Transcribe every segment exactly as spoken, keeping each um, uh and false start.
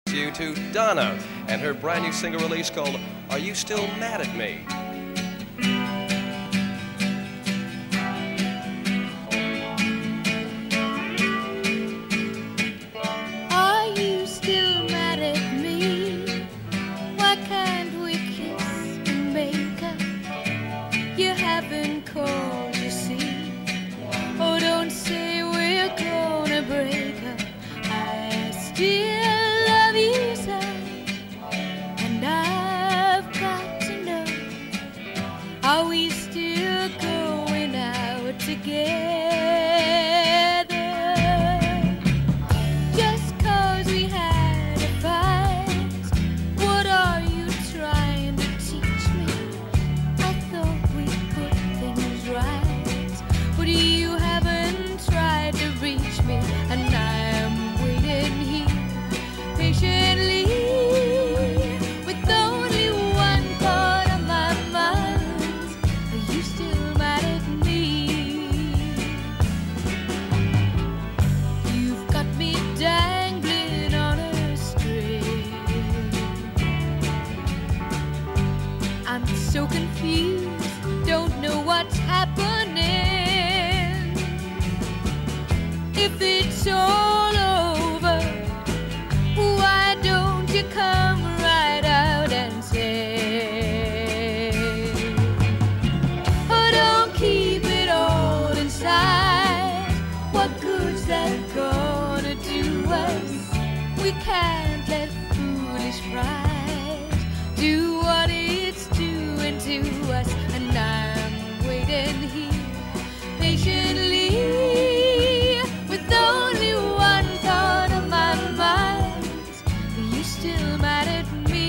You to Donna and her brand new single release called Are You Still Mad at Me? Are you still mad at me? Why can't we kiss and make up? You haven't called, you see. Oh, don't say we're gonna break up. I still are we still going out together? Just cause we had a fight, what are you trying to teach me? I thought we put things right, but you haven't tried to reach me, and I'm waiting here patiently. I'm so confused, don't know what's happening. If it's all over, why don't you come right out and say, oh, don't keep it all inside. What good's that gonna do us? We can't let foolish pride do what it's doing to us, and I'm waiting here patiently with only one thought on my mind. Are you still mad at me?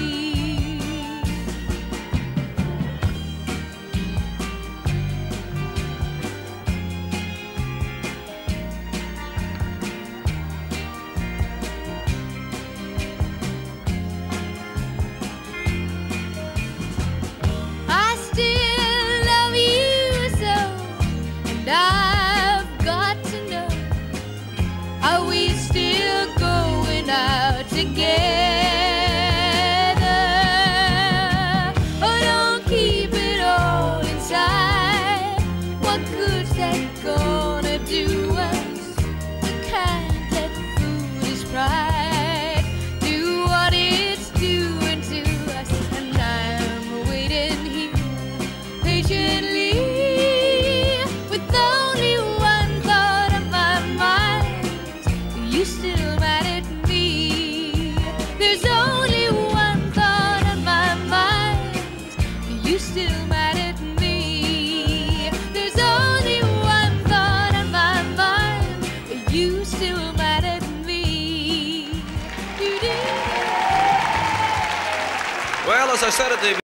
I've got to know, are we still going out together? Oh, don't keep it all inside. What good's that gonna do us? We can't let foolish pride do what it's doing to us, and I'm waiting here patiently. Still mad at me? There's only one thought on my mind. Are you still mad at me? There's only one thought on my mind. Are you still mad at me? Well, as I said at the